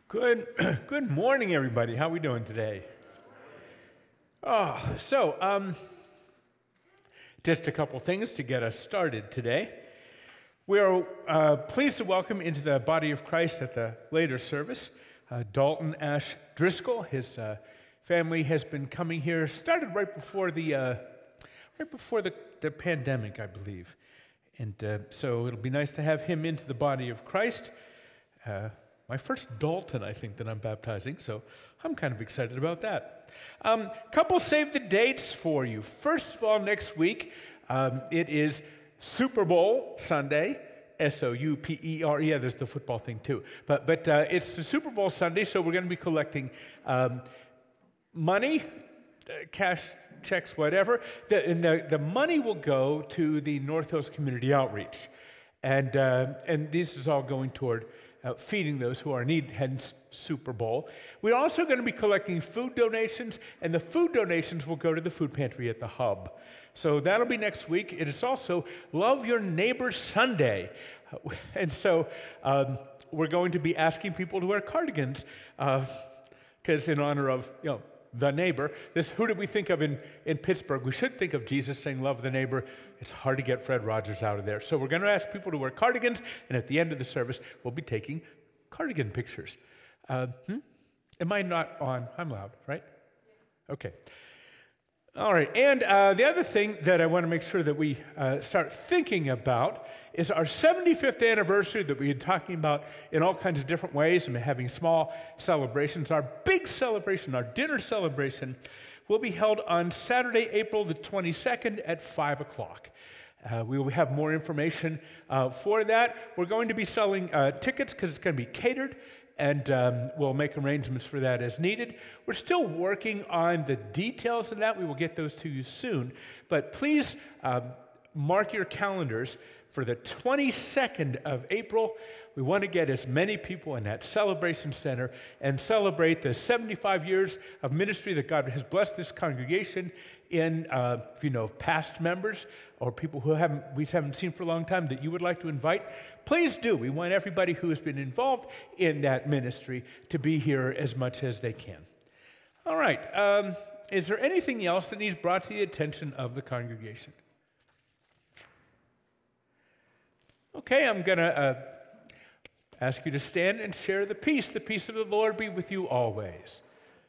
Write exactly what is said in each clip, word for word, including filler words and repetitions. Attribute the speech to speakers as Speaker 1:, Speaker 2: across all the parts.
Speaker 1: Good, good morning, everybody. How are we doing today? Oh, so um, just a couple things to get us started today. We are uh, pleased to welcome into the body of Christ at the later service uh, Dalton Ash Driscoll. His uh, family has been coming here. Started right before the uh, right before the, the pandemic, I believe, and uh, so it'll be nice to have him into the body of Christ. Uh, My first Dalton, I think, that I'm baptizing, so I'm kind of excited about that. Um, couple save the dates for you. First of all, next week, um, it is Super Bowl Sunday, S O U P E R. Yeah, there's the football thing too. But but uh, it's the Super Bowl Sunday, so we're going to be collecting um, money, uh, cash, checks, whatever. The, and the, the money will go to the North Hills Community Outreach. And, uh, and this is all going toward Uh, feeding those who are in need, hence Super Bowl. We're also going to be collecting food donations, and the food donations will go to the food pantry at the hub. So that'll be next week. It is also Love Your Neighbor Sunday. Uh, and so um, we're going to be asking people to wear cardigans, because uh, in honor of, you know, the neighbor. This, who did we think of in, in Pittsburgh? We should think of Jesus saying, love the neighbor. It's hard to get Fred Rogers out of there. So we're going to ask people to wear cardigans, and at the end of the service, we'll be taking cardigan pictures. Uh, hmm? Am I not on? I'm loud, right? Okay. All right, and uh, the other thing that I want to make sure that we uh, start thinking about is our seventy-fifth anniversary that we've been talking about in all kinds of different ways and having small celebrations. Our big celebration, our dinner celebration, will be held on Saturday, April the twenty-second at five o'clock. Uh, we will have more information uh, for that. We're going to be selling uh, tickets because it's going to be catered, and um, we'll make arrangements for that as needed. We're still working on the details of that. We will get those to you soon. But please um, mark your calendars for the twenty-second of April. We want to get as many people in that celebration center and celebrate the seventy-five years of ministry that God has blessed this congregation in, uh, you know, past members or people who haven't, we haven't seen for a long time that you would like to invite. Please do. We want everybody who has been involved in that ministry to be here as much as they can. All right. Um, is there anything else that needs brought to the attention of the congregation? Okay, I'm going to uh, ask you to stand and share the peace. The peace of the Lord be with you always.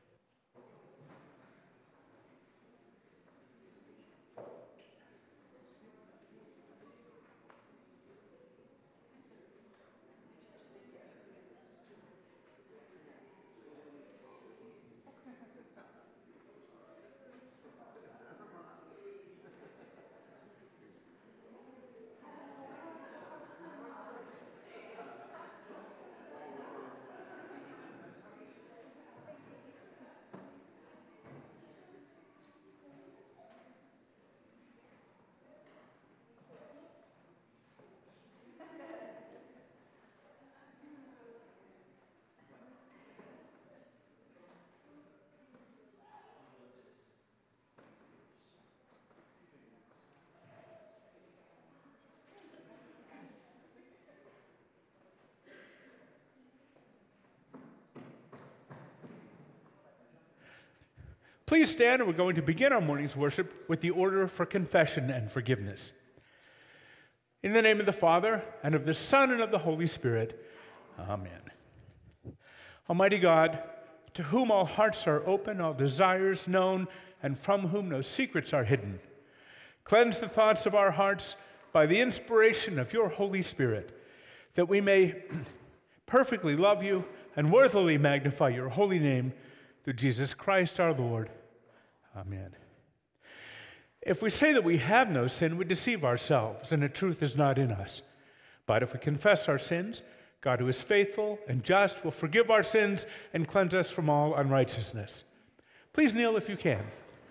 Speaker 1: Please stand, and we're going to begin our morning's worship with the order for confession and forgiveness. In the name of the Father, and of the Son, and of the Holy Spirit, amen. Almighty God, to whom all hearts are open, all desires known, and from whom no secrets are hidden, cleanse the thoughts of our hearts by the inspiration of your Holy Spirit, that we may perfectly love you and worthily magnify your holy name through Jesus Christ our Lord. Amen. If we say that we have no sin, we deceive ourselves, and the truth is not in us. But if we confess our sins, God, who is faithful and just, will forgive our sins and cleanse us from all unrighteousness. Please kneel if you can.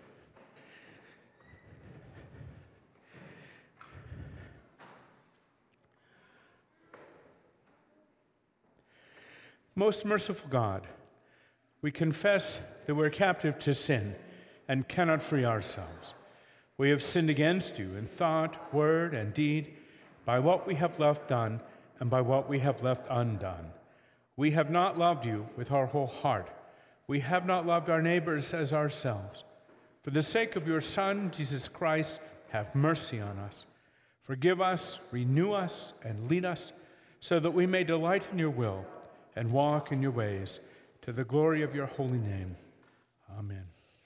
Speaker 1: Most merciful God, we confess that we're captive to sin and cannot free ourselves. We have sinned against you in thought, word, and deed, by what we have left done and by what we have left undone. we have not loved you with our whole heart. We have not loved our neighbors as ourselves. For the sake of your Son, Jesus Christ, have mercy on us. Forgive us, renew us, and lead us, so that we may delight in your will and walk in your ways, to the glory of your holy name. Amen.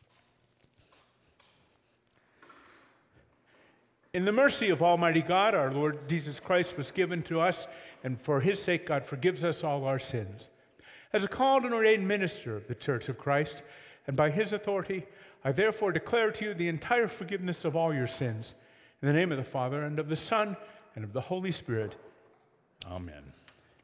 Speaker 1: In the mercy of Almighty God, our Lord Jesus Christ was given to us, and for his sake God forgives us all our sins. As a called and ordained minister of the Church of Christ, and by his authority, I therefore declare to you the entire forgiveness of all your sins. In the name of the Father, and of the Son, and of the Holy Spirit. Amen.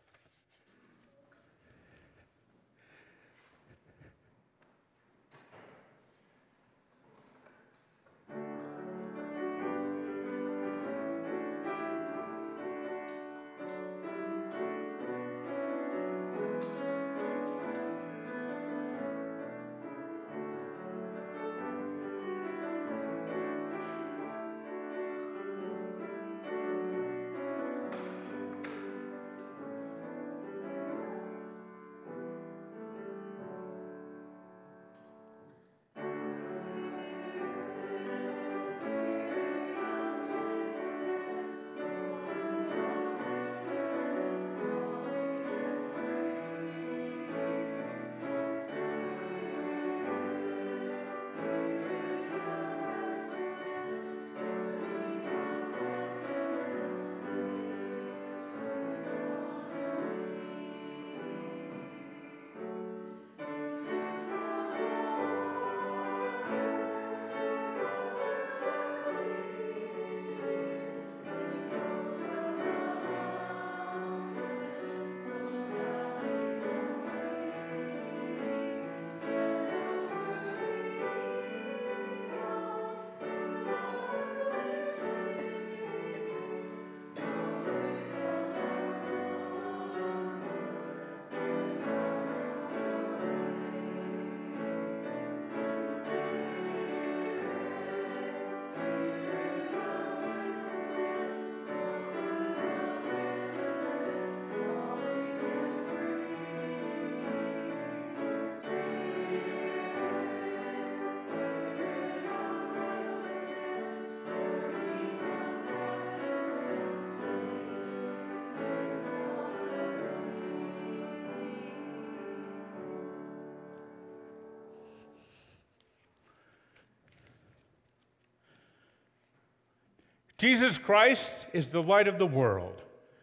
Speaker 1: Jesus Christ is the light of the world.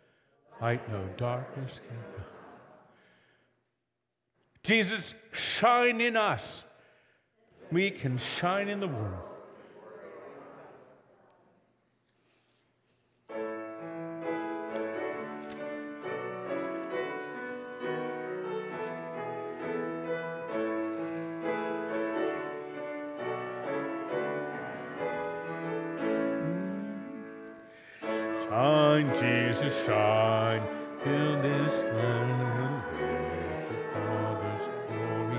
Speaker 1: Light no darkness can come. Jesus, shine in us. We can shine in the world. Shine, Jesus, shine, fill this land with the Father's glory.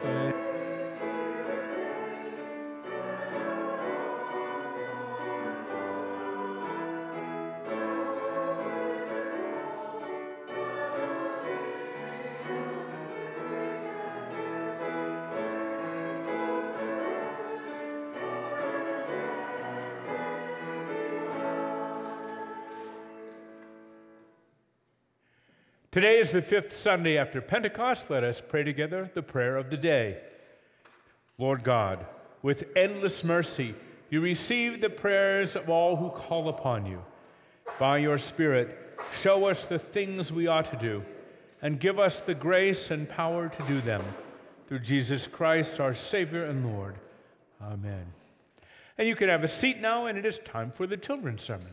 Speaker 1: Today is the fifth Sunday after Pentecost. Let us pray together the prayer of the day. Lord God, with endless mercy, you receive the prayers of all who call upon you. By your Spirit, show us the things we ought to do, and give us the grace and power to do them. Through Jesus Christ, our Savior and Lord. Amen. And you can have a seat now, and it is time for the children's sermon.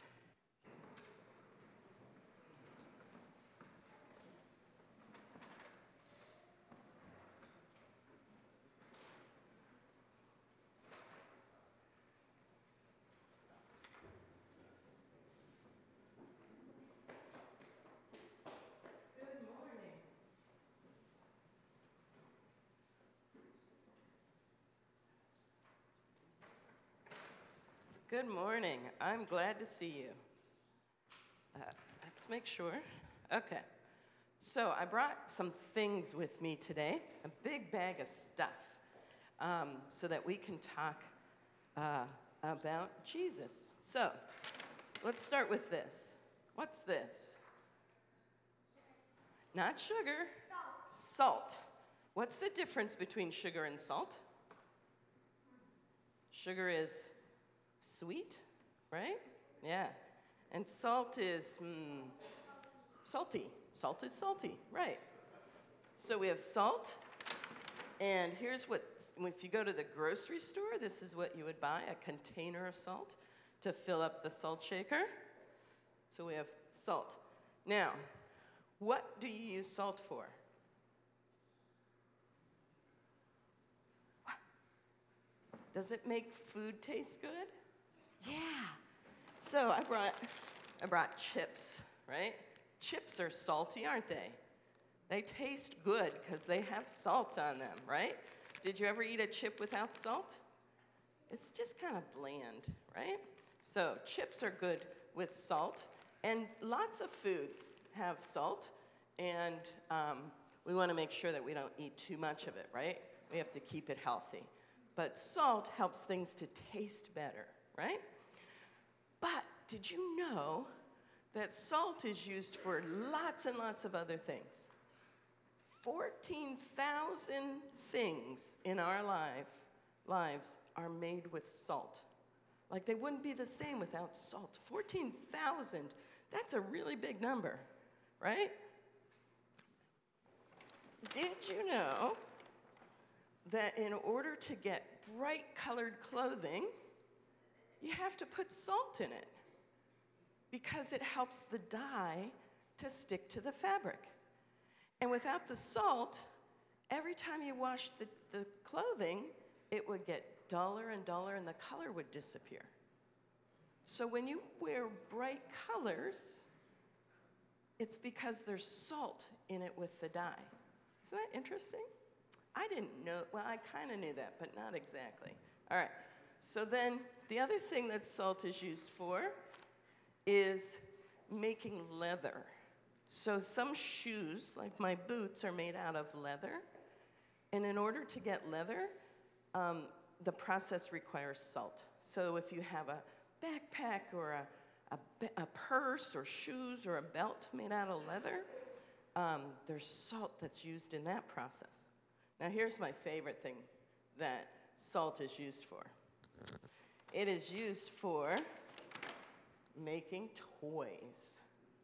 Speaker 2: Good morning. I'm glad to see you. Uh, let's make sure. Okay. So I brought some things with me today, a big bag of stuff, um, so that we can talk uh, about Jesus. So let's start with this. What's this? Not sugar, salt. What's the difference between sugar and salt? Sugar is sweet, right? Yeah. And salt is mm, salty. Salt is salty, right. So we have salt, and here's what, if you go to the grocery store, this is what you would buy, a container of salt to fill up the salt shaker. So we have salt. Now, what do you use salt for? Does it make food taste good? Yeah. So I brought, I brought chips, right? Chips are salty, aren't they? They taste good because they have salt on them, right? Did you ever eat a chip without salt? It's just kind of bland, right? So chips are good with salt, and lots of foods have salt, and um, we want to make sure that we don't eat too much of it, right? We have to keep it healthy. But salt helps things to taste better, right? But did you know that salt is used for lots and lots of other things? fourteen thousand things in our life, lives are made with salt. Like they wouldn't be the same without salt. fourteen thousand, that's a really big number, right? Did you know that in order to get bright colored clothing, you have to put salt in it? Because it helps the dye to stick to the fabric. And without the salt, every time you wash the, the clothing, it would get duller and duller and the color would disappear. So when you wear bright colors, it's because there's salt in it with the dye. Isn't that interesting? I didn't know, well, I kind of knew that, but not exactly. All right, so then the other thing that salt is used for is making leather. So some shoes, like my boots, are made out of leather. And in order to get leather, um, the process requires salt. So if you have a backpack or a, a, a purse or shoes or a belt made out of leather, um, there's salt that's used in that process. Now here's my favorite thing that salt is used for. It is used for making toys.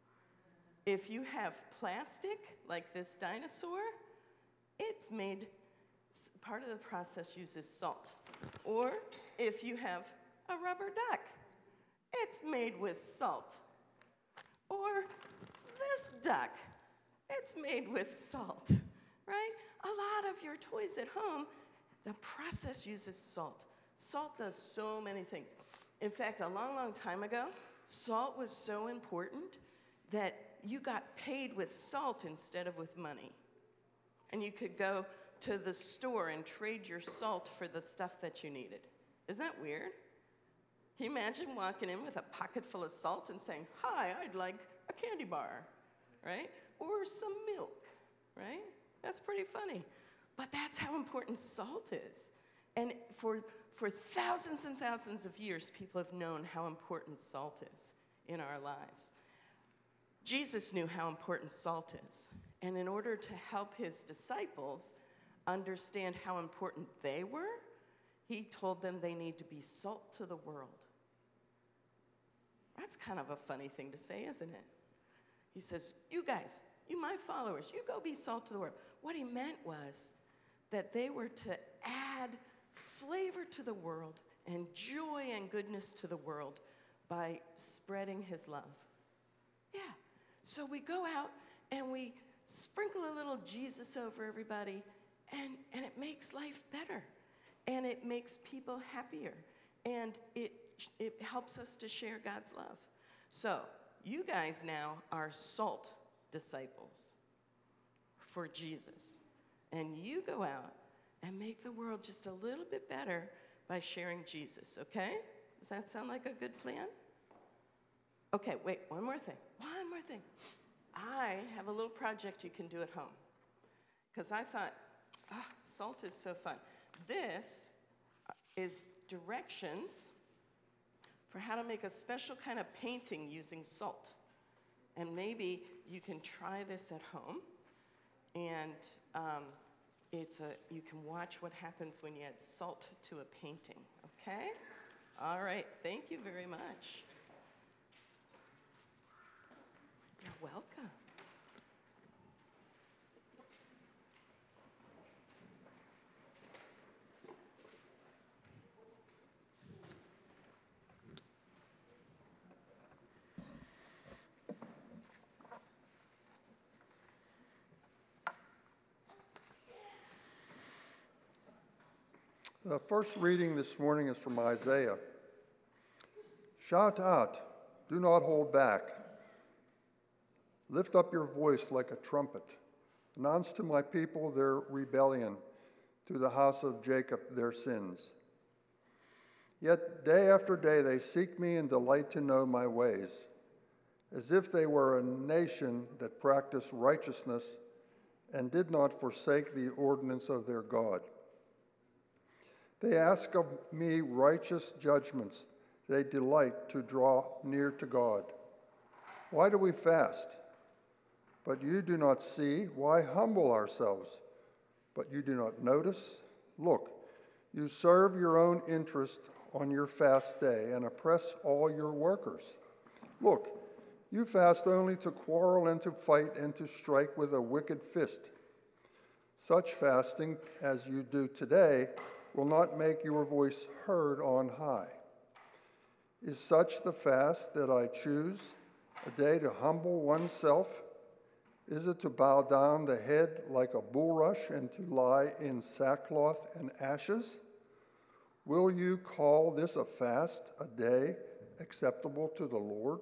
Speaker 2: If you have plastic, like this dinosaur, it's made, part of the process uses salt. Or if you have a rubber duck, it's made with salt. Or this duck, it's made with salt, right? A lot of your toys at home, the process uses salt. Salt does so many things. In fact, a long, long time ago, salt was so important that you got paid with salt instead of with money. And you could go to the store and trade your salt for the stuff that you needed. Isn't that weird? Can you imagine walking in with a pocket full of salt and saying, "Hi, I'd like a candy bar," right? Or some milk, right? That's pretty funny. But that's how important salt is. And for, for thousands and thousands of years, people have known how important salt is in our lives. Jesus knew how important salt is. And in order to help his disciples understand how important they were, he told them they need to be salt to the world. That's kind of a funny thing to say, isn't it? He says, you guys, you my followers, you go be salt to the world. What he meant was that they were to add flavor to the world and joy and goodness to the world by spreading his love. Yeah. So we go out and we sprinkle a little Jesus over everybody, and, and it makes life better. And it makes people happier. And it, it helps us to share God's love. So you guys now are salt disciples for Jesus. And you go out and make the world just a little bit better by sharing Jesus, okay? Does that sound like a good plan? Okay, wait, one more thing. One more thing. I have a little project you can do at home. Because I thought, oh, salt is so fun. This is directions for how to make a special kind of painting using salt. And maybe you can try this at home, and um, it's a, you can watch what happens when you add salt to a painting, okay? All right, thank you very much. You're welcome.
Speaker 3: The first reading this morning is from Isaiah. Shout out, do not hold back. Lift up your voice like a trumpet. Announce to my people their rebellion, to the house of Jacob their sins. Yet day after day they seek me and delight to know my ways, as if they were a nation that practiced righteousness and did not forsake the ordinance of their God. They ask of me righteous judgments. They delight to draw near to God. Why do we fast? But you do not see. Why humble ourselves? But you do not notice. Look, you serve your own interest on your fast day and oppress all your workers. Look, you fast only to quarrel and to fight and to strike with a wicked fist. Such fasting as you do today will not make your voice heard on high. Is such the fast that I choose, a day to humble oneself? Is it to bow down the head like a bulrush and to lie in sackcloth and ashes? Will you call this a fast, a day acceptable to the Lord?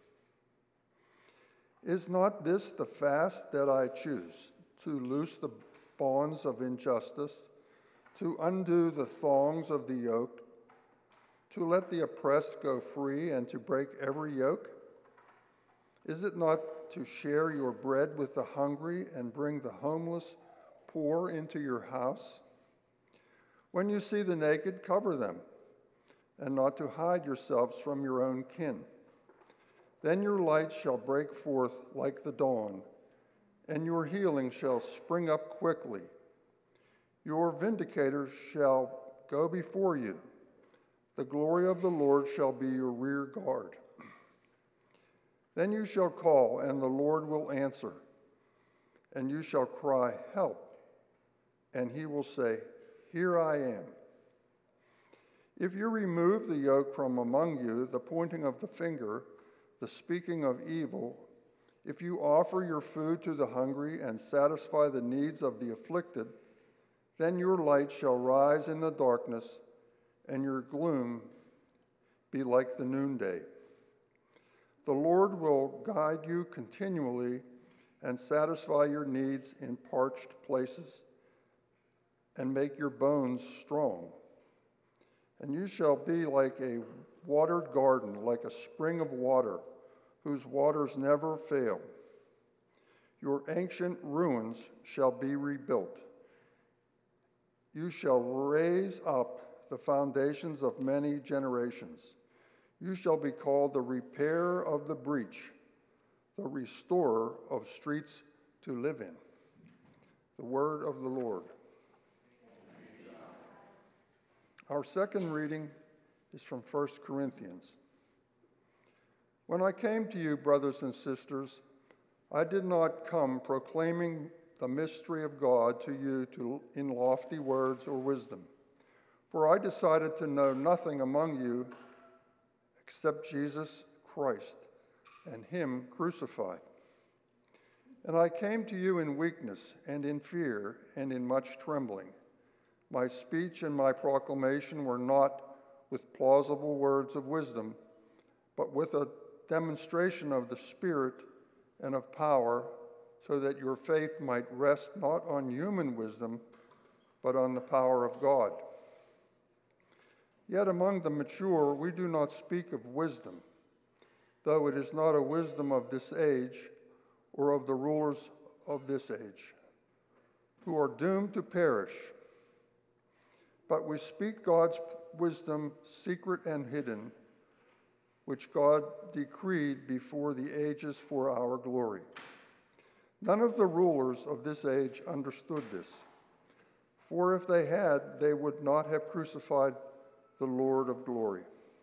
Speaker 3: Is not this the fast that I choose, to loose the bonds of injustice, to undo the thongs of the yoke, to let the oppressed go free and to break every yoke? Is it not to share your bread with the hungry and bring the homeless poor into your house? When you see the naked, cover them, and not to hide yourselves from your own kin. Then your light shall break forth like the dawn, and your healing shall spring up quickly. Your vindicators shall go before you. The glory of the Lord shall be your rear guard. Then you shall call, and the Lord will answer. And you shall cry, help. And he will say, here I am. If you remove the yoke from among you, the pointing of the finger, the speaking of evil, if you offer your food to the hungry and satisfy the needs of the afflicted, then your light shall rise in the darkness, and your gloom be like the noonday. The Lord will guide you continually and satisfy your needs in parched places and make your bones strong. And you shall be like a watered garden, like a spring of water, whose waters never fail. Your ancient ruins shall be rebuilt. You shall raise up the foundations of many generations. You shall be called the repairer of the breach, the restorer of streets to live in. The word of the Lord. Our second reading is from First Corinthians. When I came to you, brothers and sisters, I did not come proclaiming the mystery of God to you to, in lofty words or wisdom. For I decided to know nothing among you except Jesus Christ and him crucified. And I came to you in weakness and in fear and in much trembling. My speech and my proclamation were not with plausible words of wisdom, but with a demonstration of the Spirit and of power, so that your faith might rest not on human wisdom, but on the power of God. Yet among the mature we do not speak of wisdom, though it is not a wisdom of this age or of the rulers of this age, who are doomed to perish. But we speak God's wisdom, secret and hidden, which God decreed before the ages for our glory. None of the rulers of this age understood this, for if they had, they would not have crucified the Lord of glory.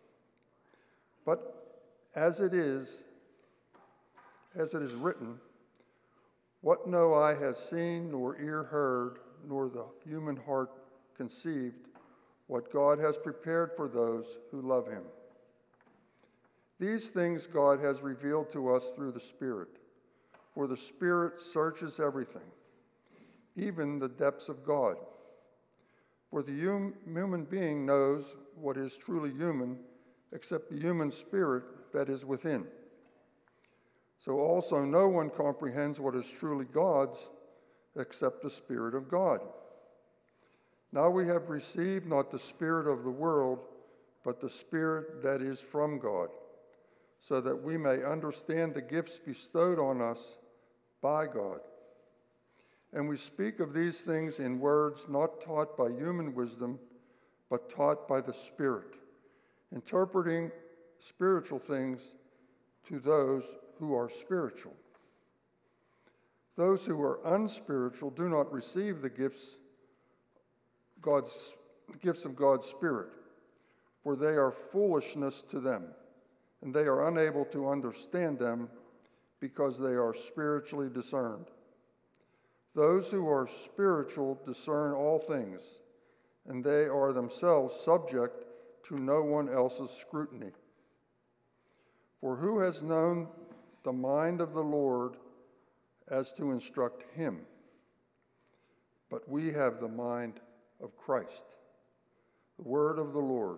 Speaker 3: But as it is, as it is written, what no eye has seen, nor ear heard, nor the human heart conceived, what God has prepared for those who love him. These things God has revealed to us through the Spirit, for the Spirit searches everything, even the depths of God. For the hum- human being knows what is truly human, except the human spirit that is within. So also no one comprehends what is truly God's, except the Spirit of God. Now we have received not the spirit of the world, but the Spirit that is from God, so that we may understand the gifts bestowed on us by God. And we speak of these things in words not taught by human wisdom, but taught by the Spirit, interpreting spiritual things to those who are spiritual. Those who are unspiritual do not receive the gifts, God's gifts of God's Spirit, for they are foolishness to them, and they are unable to understand them because they are spiritually discerned. Those who are spiritual discern all things, and they are themselves subject to no one else's scrutiny. For who has known the mind of the Lord as to instruct him? But we have the mind of Christ. The word of the Lord.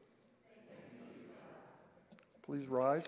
Speaker 3: Please rise.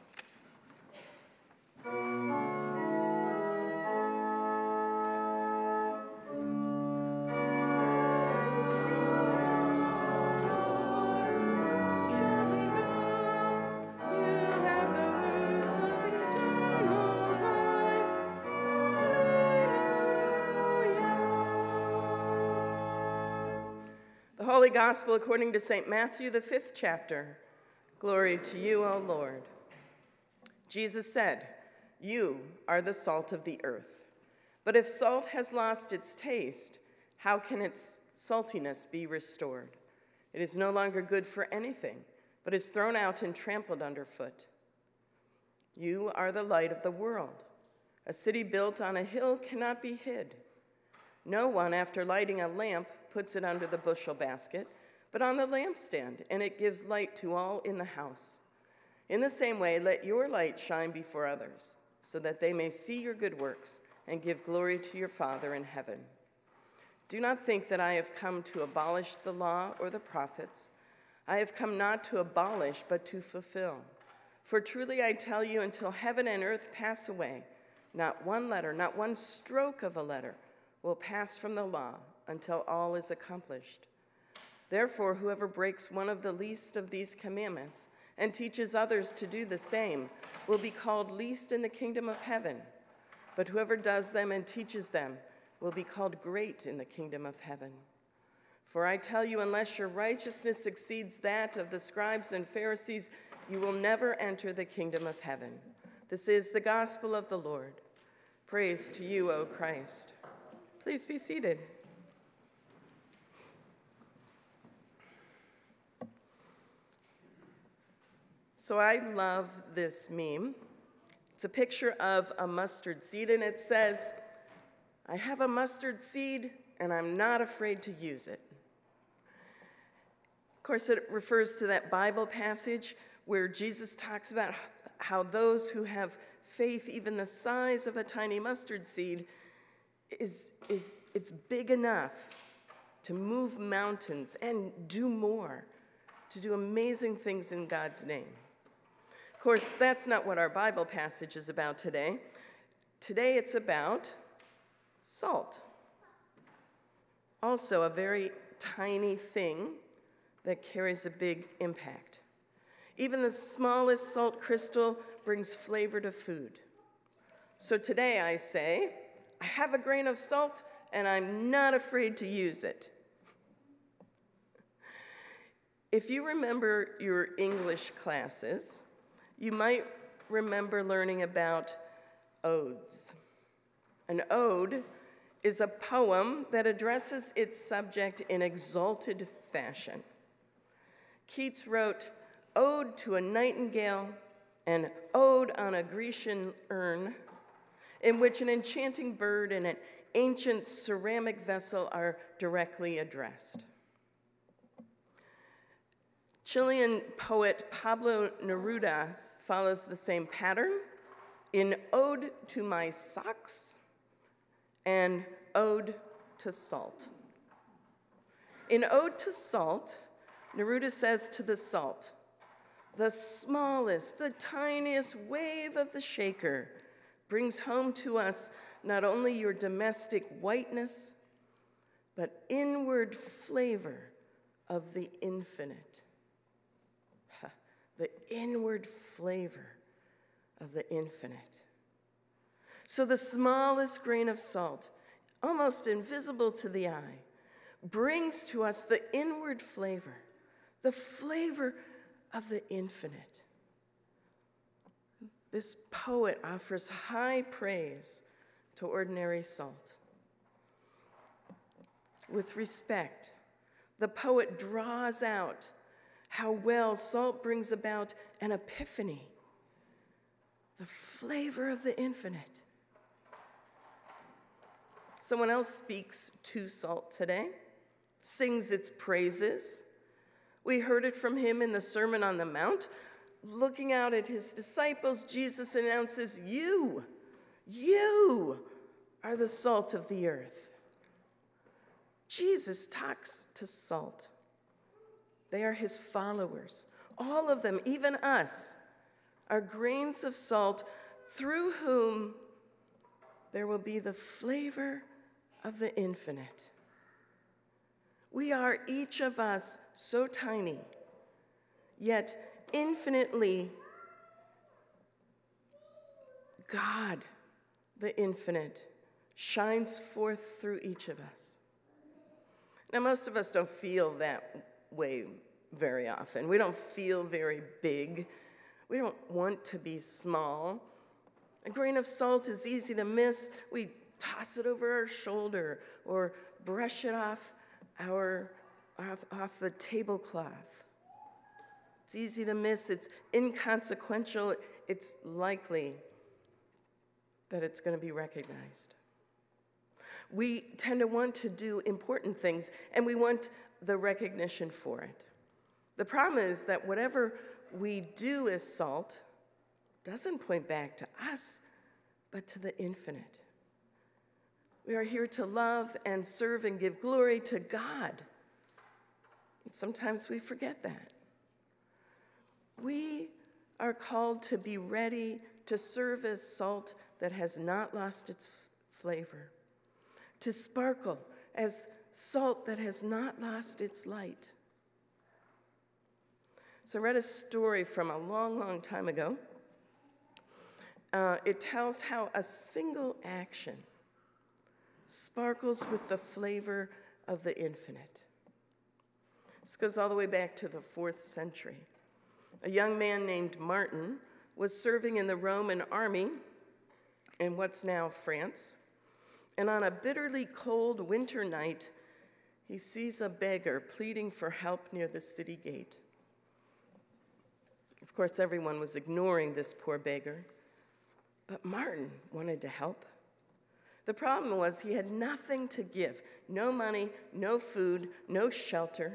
Speaker 2: Holy Gospel according to Saint Matthew, the fifth chapter. Glory to you, O Lord. Jesus said, "You are the salt of the earth. But if salt has lost its taste, how can its saltiness be restored? It is no longer good for anything, but is thrown out and trampled underfoot. You are the light of the world. A city built on a hill cannot be hid. No one, after lighting a lamp, puts it under the bushel basket, but on the lampstand, and it gives light to all in the house. In the same way, let your light shine before others, so that they may see your good works and give glory to your Father in heaven. Do not think that I have come to abolish the law or the prophets. I have come not to abolish, but to fulfill. For truly I tell you, until heaven and earth pass away, not one letter, not one stroke of a letter will pass from the law until all is accomplished. Therefore, whoever breaks one of the least of these commandments and teaches others to do the same will be called least in the kingdom of heaven. But whoever does them and teaches them will be called great in the kingdom of heaven. For I tell you, unless your righteousness exceeds that of the scribes and Pharisees, you will never enter the kingdom of heaven. This is the gospel of the Lord. Praise to you, O Christ. Please be seated. So I love this meme. It's a picture of a mustard seed, and it says, "I have a mustard seed, and I'm not afraid to use it." Of course, it refers to that Bible passage where Jesus talks about how those who have faith, even the size of a tiny mustard seed, is, is it's big enough to move mountains and do more, to do amazing things in God's name. Of course, that's not what our Bible passage is about today. Today it's about salt. Also a very tiny thing that carries a big impact. Even the smallest salt crystal brings flavor to food. So today I say, I have a grain of salt, and I'm not afraid to use it. If you remember your English classes, you might remember learning about odes. An ode is a poem that addresses its subject in exalted fashion. Keats wrote Ode to a Nightingale and Ode on a Grecian Urn, in which an enchanting bird and an ancient ceramic vessel are directly addressed. Chilean poet Pablo Neruda follows the same pattern in Ode to My Socks and Ode to Salt. In Ode to Salt, Neruda says to the salt, the smallest, the tiniest wave of the shaker brings home to us not only your domestic whiteness, but inward flavor of the infinite. The inward flavor of the infinite. So the smallest grain of salt, almost invisible to the eye, brings to us the inward flavor, the flavor of the infinite. This poet offers high praise to ordinary salt. With respect, the poet draws out how well salt brings about an epiphany, the flavor of the infinite. Someone else speaks to salt today, sings its praises. We heard it from him in the Sermon on the Mount. Looking out at his disciples, Jesus announces, you, you are the salt of the earth. Jesus talks to salt. They are his followers. All of them, even us, are grains of salt through whom there will be the flavor of the infinite. We are, each of us, so tiny, yet infinitely God, the infinite, shines forth through each of us. Now, most of us don't feel that way very often. We don't feel very big. We don't want to be small. A grain of salt is easy to miss. We toss it over our shoulder or brush it off our off, off the tablecloth. It's easy to miss. It's inconsequential. It's likely that it's going to be recognized. We tend to want to do important things, and we want the recognition for it. The problem is that whatever we do as salt doesn't point back to us, but to the infinite. We are here to love and serve and give glory to God. And sometimes we forget that. We are called to be ready to serve as salt that has not lost its f- flavor, to sparkle as salt that has not lost its light. So I read a story from a long, long time ago. Uh, it tells how a single action sparkles with the flavor of the infinite. This goes all the way back to the fourth century. A young man named Martin was serving in the Roman army in what's now France. And on a bitterly cold winter night, he sees a beggar pleading for help near the city gate. Of course, everyone was ignoring this poor beggar, but Martin wanted to help. The problem was he had nothing to give, no money, no food, no shelter.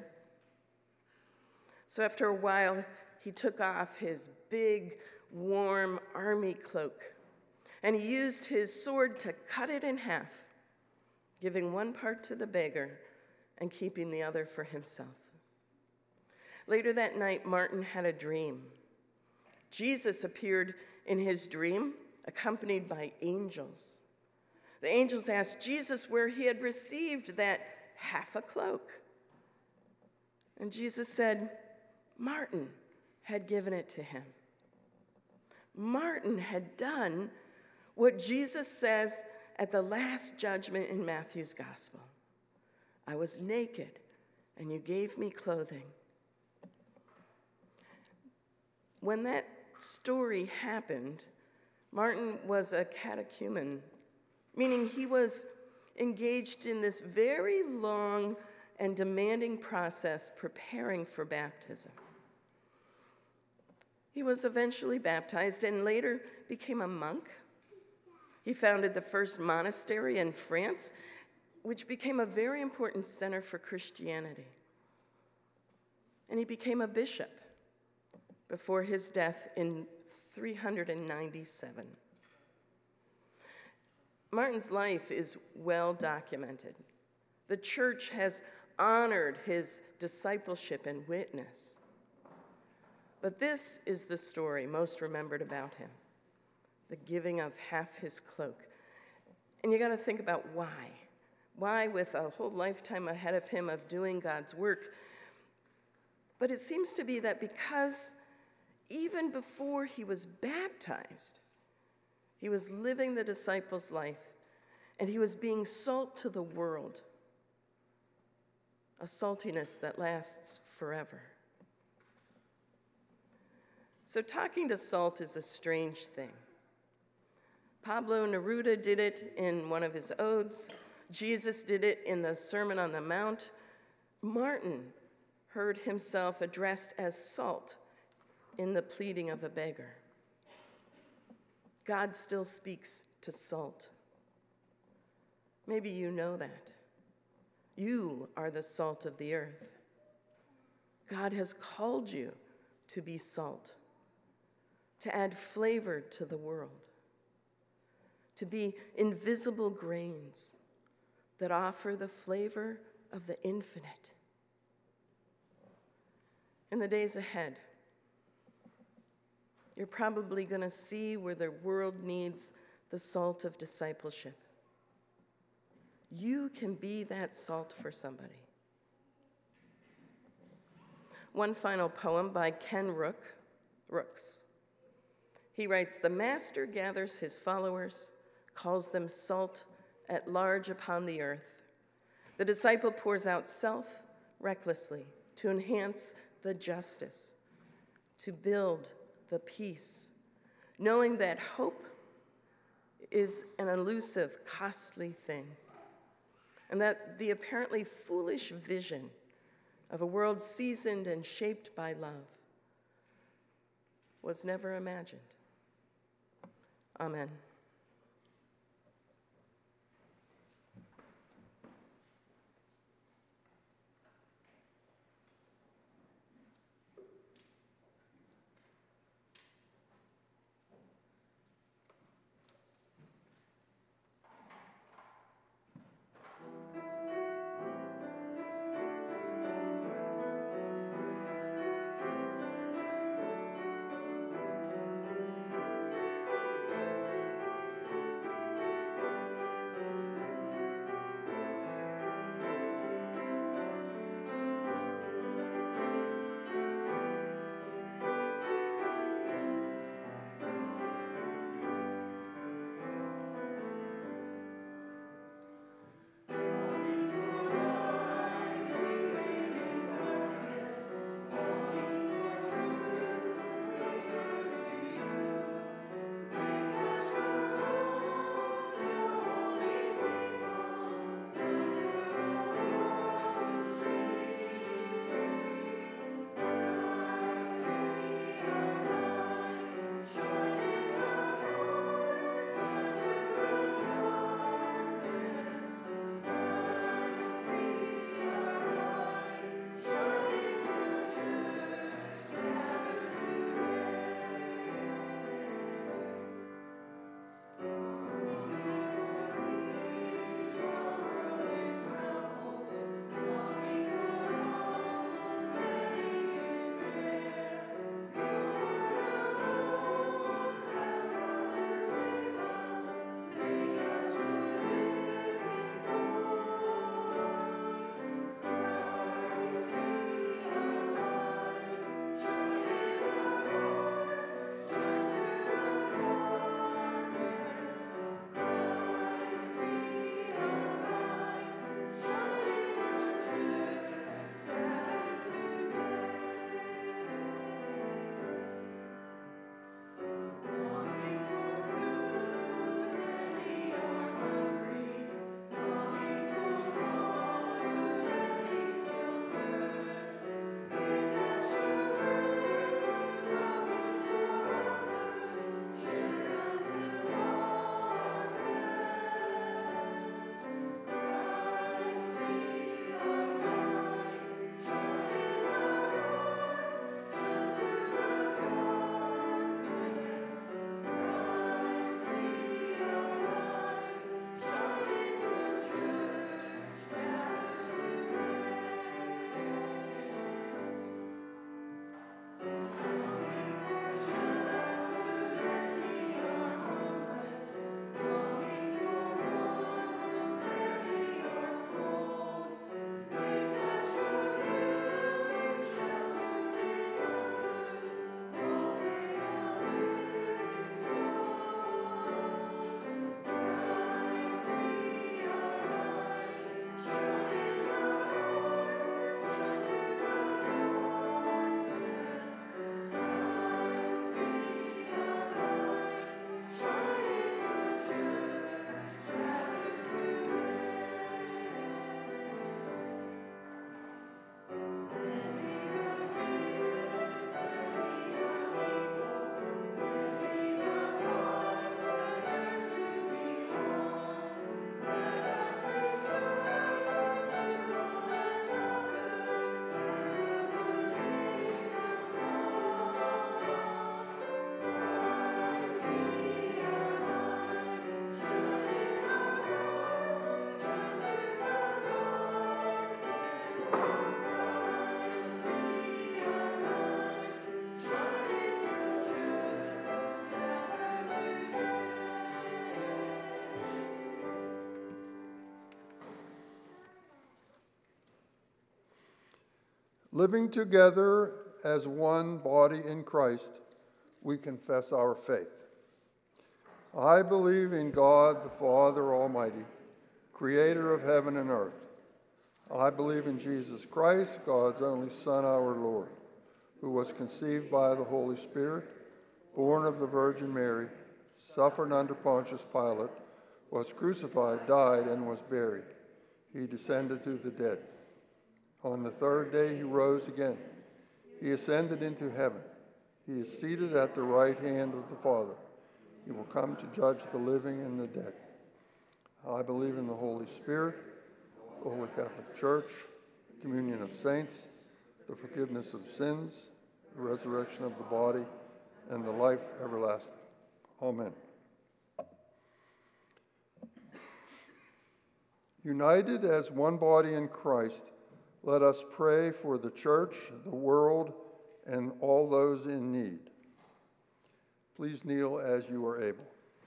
Speaker 2: So after a while, he took off his big, warm army cloak, and he used his sword to cut it in half, giving one part to the beggar and keeping the other for himself. Later that night, Martin had a dream. Jesus appeared in his dream, accompanied by angels. The angels asked Jesus where he had received that half a cloak. And Jesus said, Martin had given it to him. Martin had done What Jesus says at the last judgment in Matthew's gospel. I was naked, and you gave me clothing. When that story happened, Martin was a catechumen, meaning he was engaged in this very long and demanding process preparing for baptism. He was eventually baptized and later became a monk. He founded the first monastery in France, which became a very important center for Christianity. And he became a bishop before his death in three hundred ninety-seven. Martin's life is well documented. The church has honored his discipleship and witness. But this is the story most remembered about him, the giving of half his cloak. And you got to think about why. Why, with a whole lifetime ahead of him of doing God's work? But it seems to be that because even before he was baptized, he was living the disciples' life, and he was being salt to the world, a saltiness that lasts forever. So talking to salt is a strange thing. Pablo Neruda did it in one of his odes. Jesus did it in the Sermon on the Mount. Martin heard himself addressed as salt in the pleading of a beggar. God still speaks to salt. Maybe you know that. You are the salt of the earth. God has called you to be salt, to add flavor to the world, to be invisible grains that offer the flavor of the infinite. In the days ahead, you're probably going to see where the world needs the salt of discipleship. You can be that salt for somebody. One final poem by Ken Rook, Rooks. He writes, "The master gathers his followers, calls them salt at large upon the earth. The disciple pours out self recklessly to enhance the justice, to build the peace, knowing that hope is an elusive, costly thing, and that the apparently foolish vision of a world seasoned and shaped by love was never imagined." Amen.
Speaker 3: Living together as one body in Christ, we confess our faith. I believe in God, the Father Almighty, creator of heaven and earth. I believe in Jesus Christ, God's only Son, our Lord, who was conceived by the Holy Spirit, born of the Virgin Mary, suffered under Pontius Pilate, was crucified, died, and was buried. He descended to the dead. On the third day he rose again. He ascended into heaven. He is seated at the right hand of the Father. He will come to judge the living and the dead. I believe in the Holy Spirit, the Holy Catholic Church, the communion of saints, the forgiveness of sins, the resurrection of the body, and the life everlasting. Amen. United as one body in Christ, let us pray for the church, the world, and all those in need. Please kneel as you are able.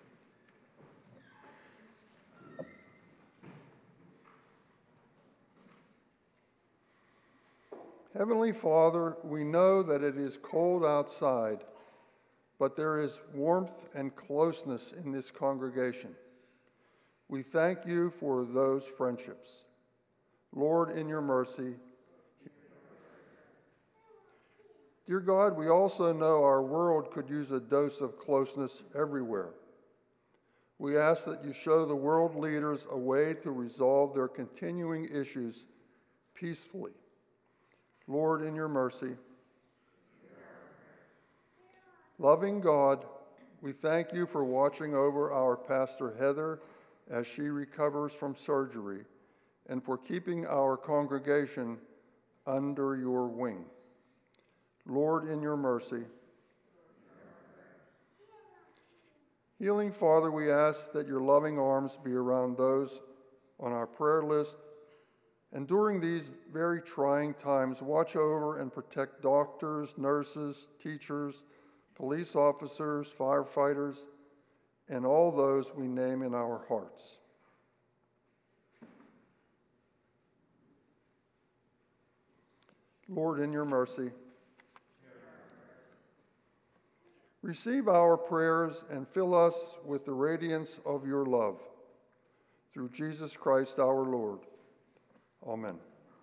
Speaker 3: Heavenly Father, we know that it is cold outside, but there is warmth and closeness in this congregation. We thank you for those friendships. Lord, in your mercy. Dear God, we also know our world could use a dose of closeness everywhere. We ask that you show the world leaders a way to resolve their continuing issues peacefully. Lord, in your mercy. Loving God, we thank you for watching over our Pastor Heather as she recovers from surgery, and for keeping our congregation under your wing. Lord, in your mercy. Healing Father, we ask that your loving arms be around those on our prayer list, and during these very trying times, watch over and protect doctors, nurses, teachers, police officers, firefighters, and all those we name in our hearts. Lord, in your mercy. Receive our prayers and fill us with the radiance of your love. Through Jesus Christ our Lord. Amen.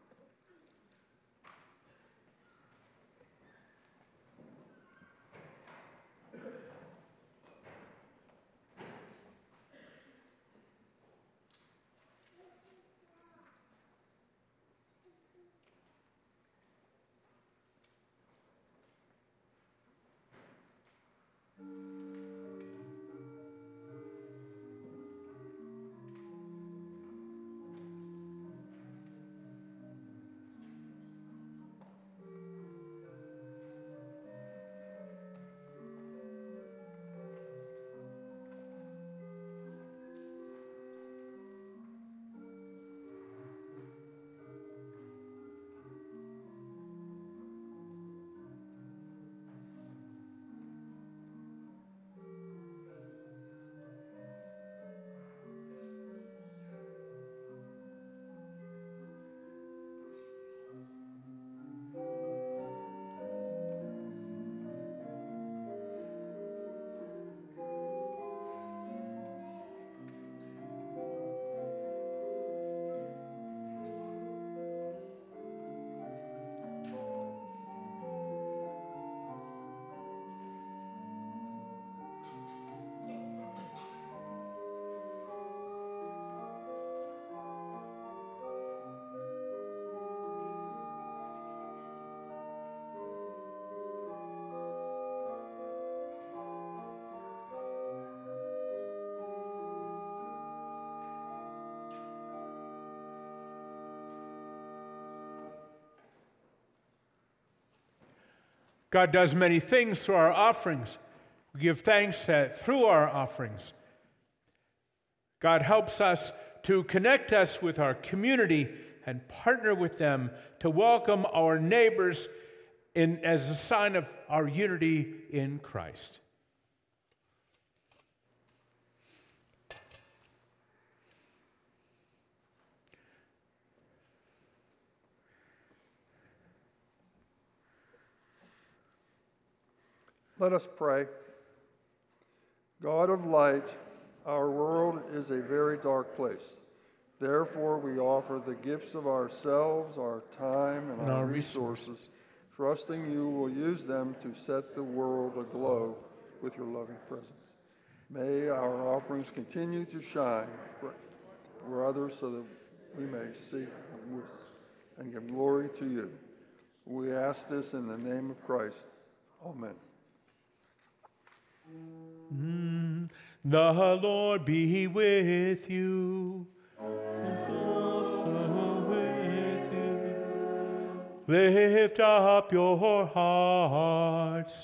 Speaker 1: God does many things through our offerings. We give thanks that through our offerings, God helps us to connect us with our community and partner with them to welcome our neighbors in, as a sign of our unity in Christ.
Speaker 3: Let us pray. God of light, our world is a very dark place. Therefore, we offer the gifts of ourselves, our time, and,
Speaker 1: and
Speaker 3: our,
Speaker 1: our
Speaker 3: resources,
Speaker 1: resources,
Speaker 3: trusting you will use them to set the world aglow with your loving presence. May our offerings continue to shine for others so that we may see and give glory to you. We ask this in the name of Christ. Amen.
Speaker 1: Mm, the Lord be with you. And also with you. Lift up your hearts.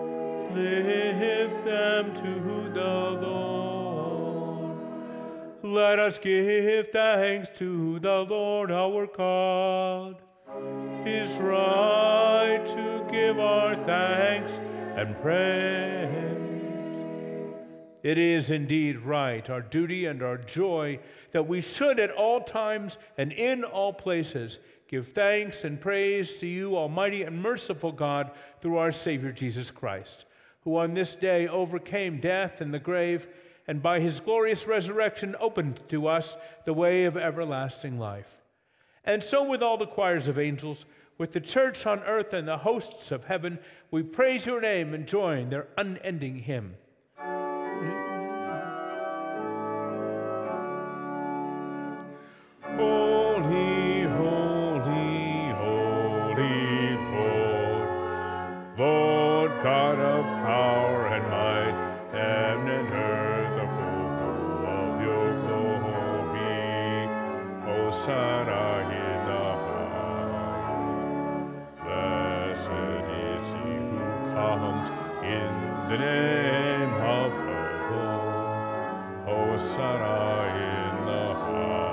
Speaker 1: Lift them to the Lord. Let us give thanks to the Lord our God. It is right to give our thanks and praise. It is indeed right, our duty and our joy, that we should at all times and in all places give thanks and praise to you, Almighty and merciful God, through our Savior Jesus Christ, who on this day overcame death and the grave, and by his glorious resurrection opened to us the way of everlasting life. And so with all the choirs of angels, with the church on earth and the hosts of heaven, we praise your name and join their unending hymn. Holy, holy, holy Lord, Lord God of power and might, heaven and earth are full of your glory. Hosanna in the highest. Blessed is he who comes in the name of the Lord. Hosanna in the highest.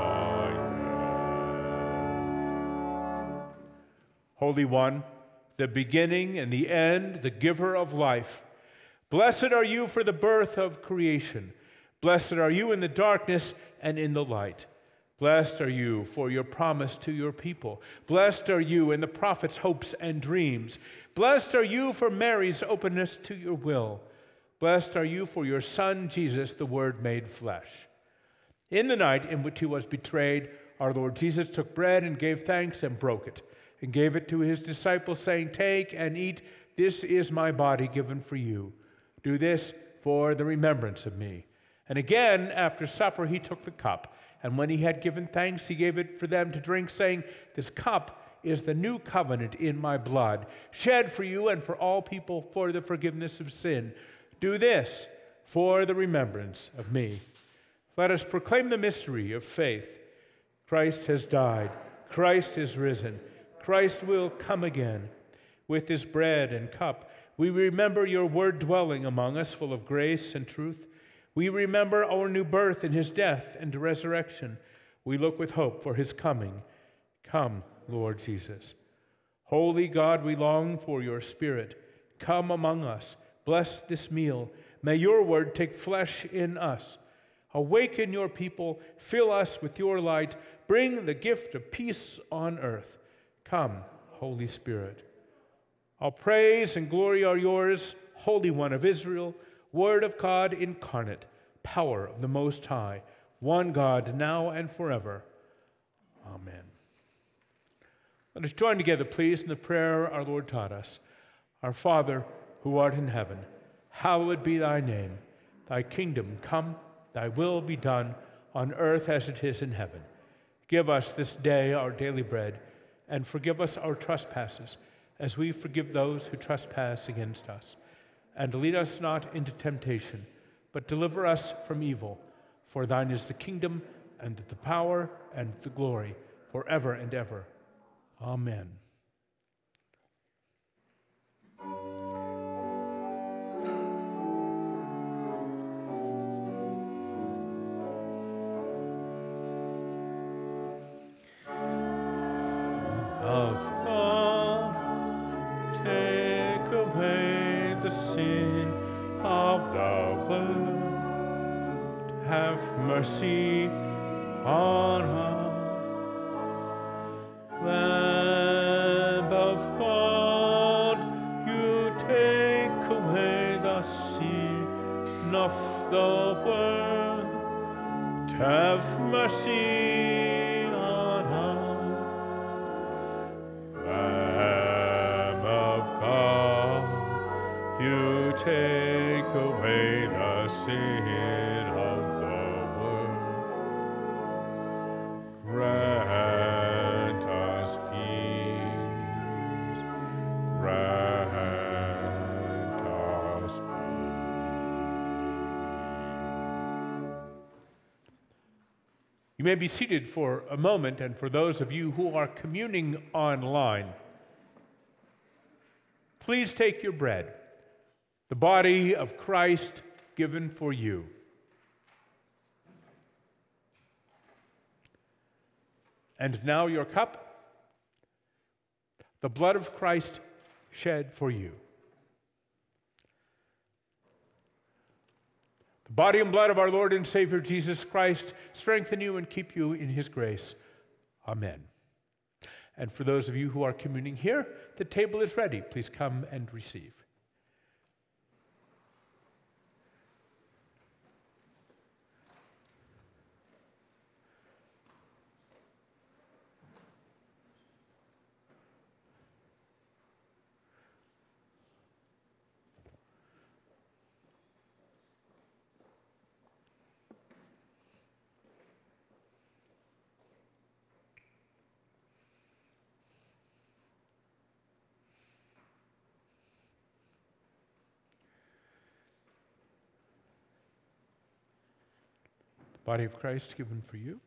Speaker 1: Holy One, the beginning and the end, the giver of life, blessed are you for the birth of creation. Blessed are you in the darkness and in the light. Blessed are you for your promise to your people. Blessed are you in the prophet's hopes and dreams. Blessed are you for Mary's openness to your will. Blessed are you for your Son, Jesus, the Word made flesh. In the night in which he was betrayed, our Lord Jesus took bread and gave thanks and broke it, and gave it to his disciples, saying, "Take and eat, this is my body given for you. Do this for the remembrance of me." And again, after supper, he took the cup, and when he had given thanks, he gave it for them to drink, saying, "This cup is the new covenant in my blood, shed for you and for all people for the forgiveness of sin. Do this for the remembrance of me." Let us proclaim the mystery of faith. Christ has died. Christ is risen. Christ will come again. With this bread and cup, we remember your word dwelling among us, full of grace and truth. We remember our new birth in his death and resurrection. We look with hope for his coming. Come, Lord Jesus. Holy God, we long for your Spirit. Come among us. Bless this meal. May your word take flesh in us. Awaken your people. Fill us with your light. Bring the gift of peace on earth. Come, Holy Spirit. All praise and glory are yours, Holy One of Israel, Word of God incarnate, power of the Most High, one God, now and forever. Amen. Let us join together, please, in the prayer our Lord taught us. Our Father, who art in heaven, hallowed be thy name. Thy kingdom come, thy will be done, on earth as it is in heaven. Give us this day our daily bread, and forgive us our trespasses, as we forgive those who trespass against us. And lead us not into temptation, but deliver us from evil. For thine is the kingdom, and the power, and the glory, forever and ever. Amen. Of God, take away the sin of the world. Have mercy on us. Lamb of God, you take away the world, have mercy on us. Lamb of God, you take away the sin of the world. Grant us peace. Grant us peace. You may be seated for a moment, and for those of you who are communing online, please take your bread, the body of Christ given for you. And now your cup, the blood of Christ shed for you. The body and blood of our Lord and Savior Jesus Christ strengthen you and keep you in his grace. Amen. And for those of you who are communing here, the table is ready. Please come and receive. Body of Christ given for you.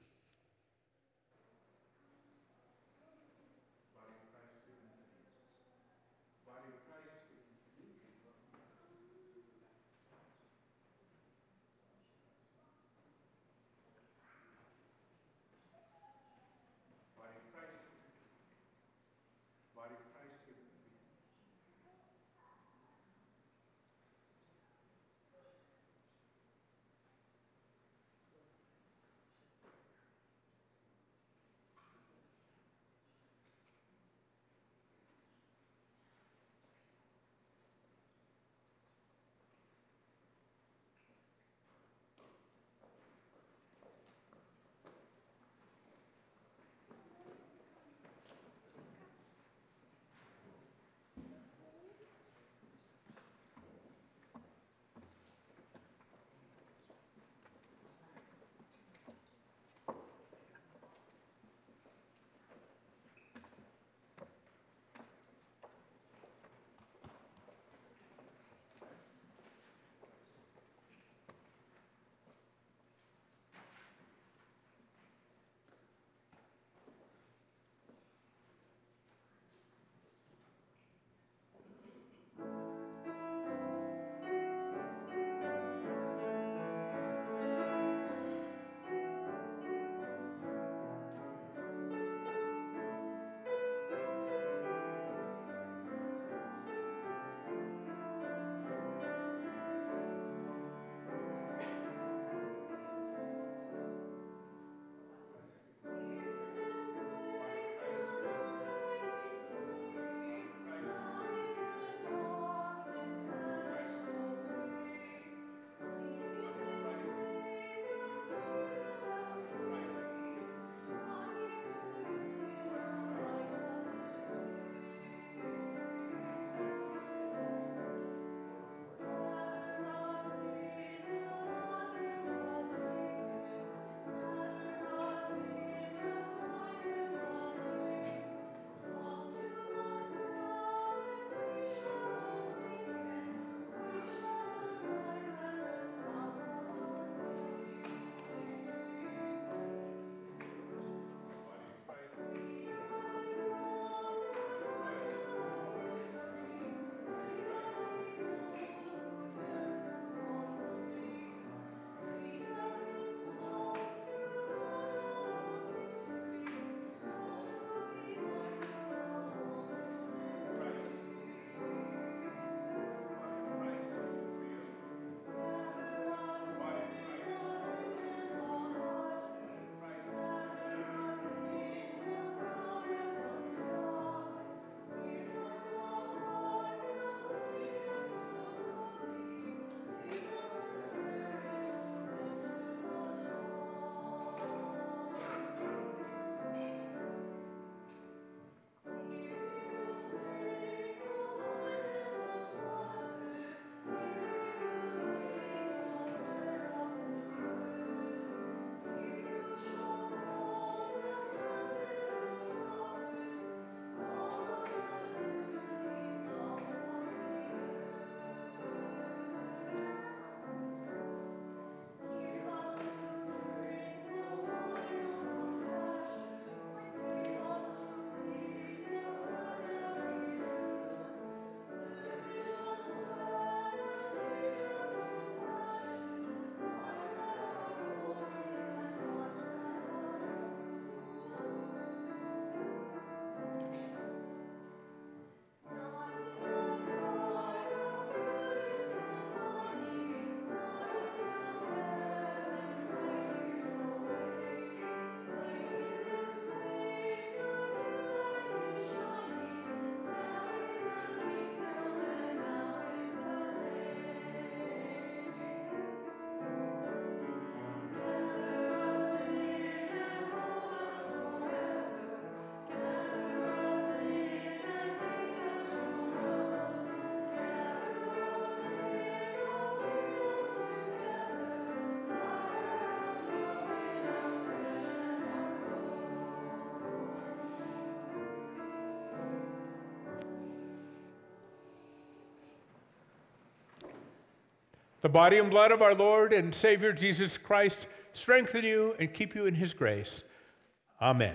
Speaker 1: The body and blood of our Lord and Savior Jesus Christ strengthen you and keep you in his grace. Amen.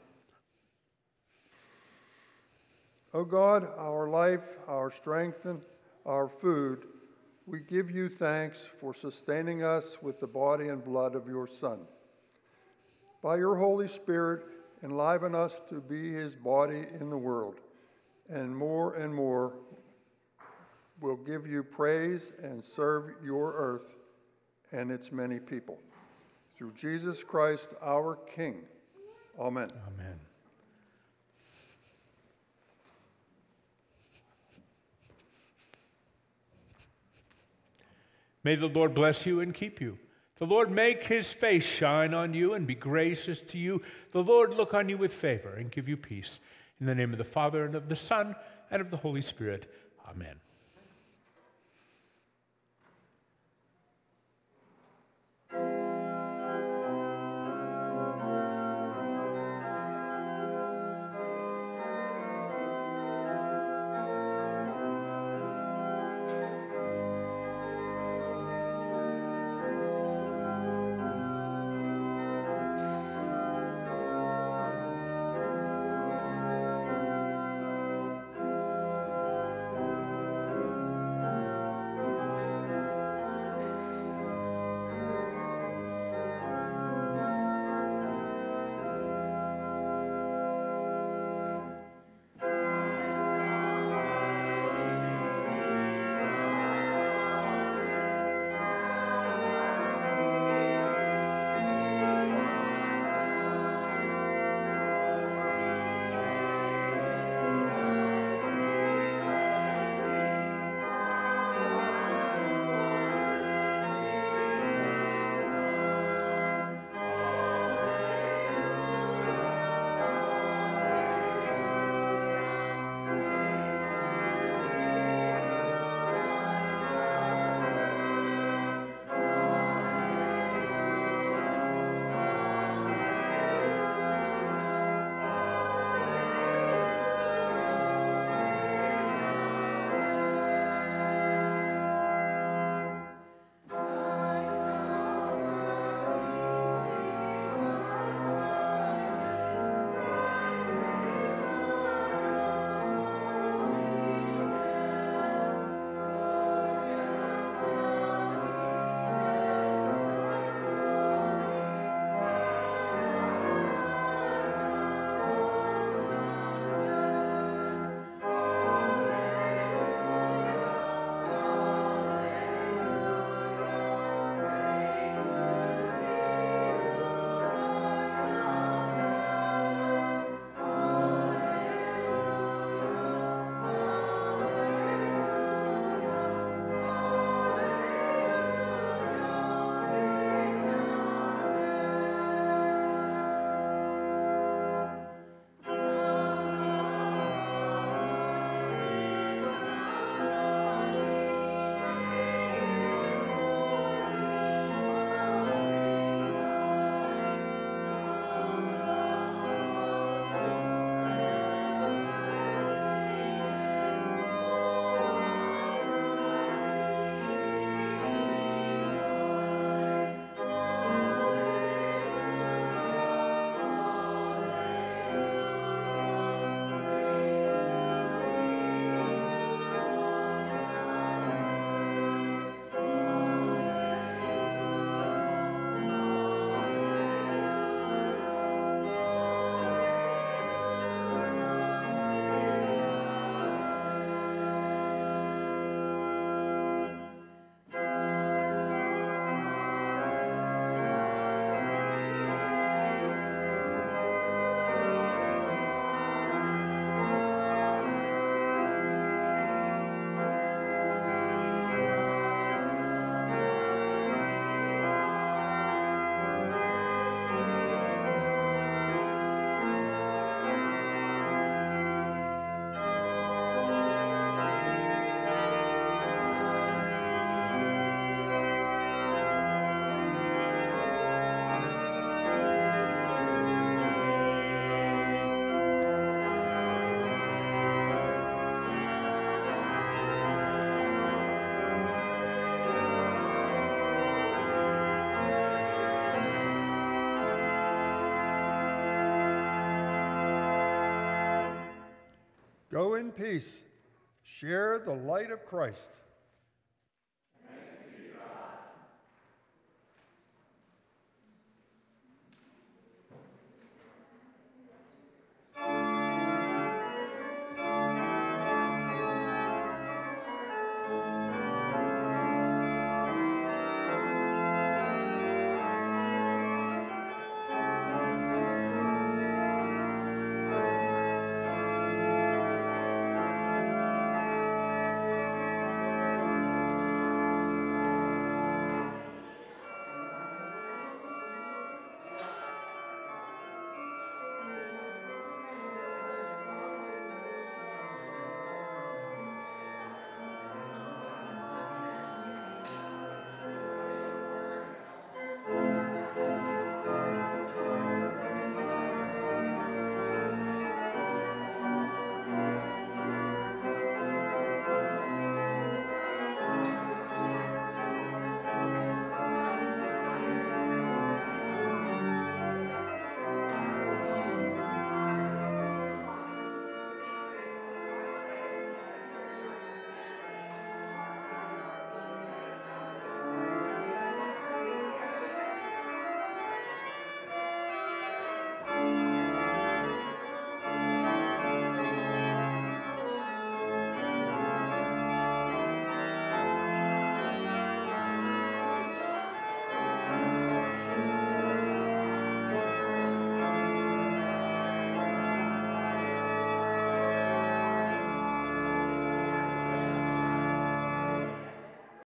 Speaker 3: O God, our life, our strength, and our food, we give you thanks for sustaining us with the body and blood of your Son. By your Holy Spirit, enliven us to be his body in the world, and more and more will give you praise and serve your earth and its many people. Through Jesus Christ, our King. Amen.
Speaker 1: Amen. May the Lord bless you and keep you. The Lord make his face shine on you and be gracious to you. The Lord look on you with favor and give you peace. In the name of the Father, and of the Son, and of the Holy Spirit. Amen.
Speaker 3: Go in peace. Share the light of Christ.